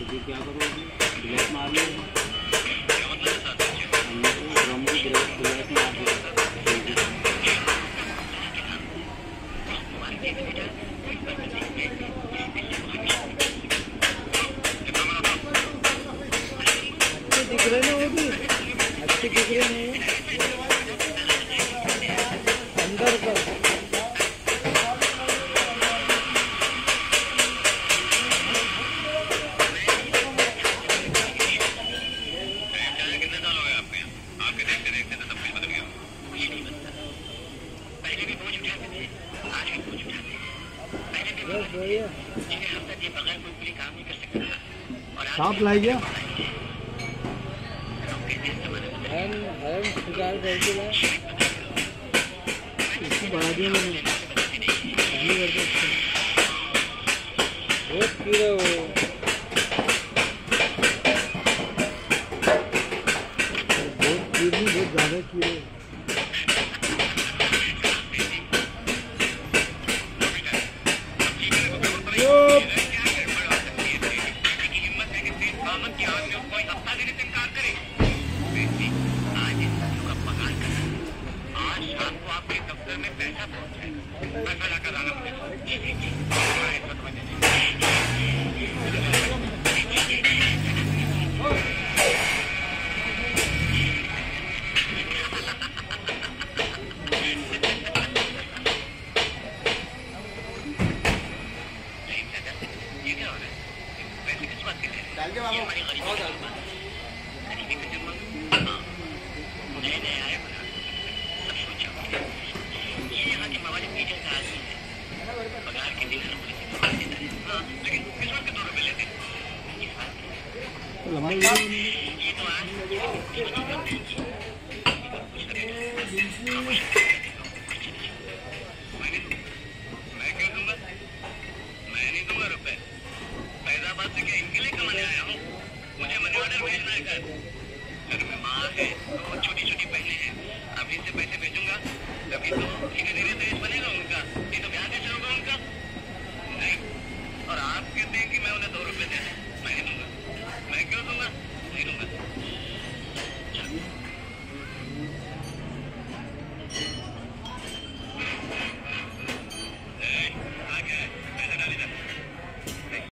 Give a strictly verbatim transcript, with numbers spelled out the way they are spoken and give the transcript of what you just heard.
तो फिर क्या करोगे? ब्लैक मार लो। हमने तो ड्रम की ब्लैक ब्लैक मार दिया। अच्छे दिख रहे ना वो भी, अच्छे दिख रहे हैं अंदर का। सांप लाई गया हरन हरन शिकार करके लाए, इसको बढ़ा दिया मैंने। बहुत कीड़ा वो। बहुत कीड़े बहुत ज़्यादा कीड़े। लम्बा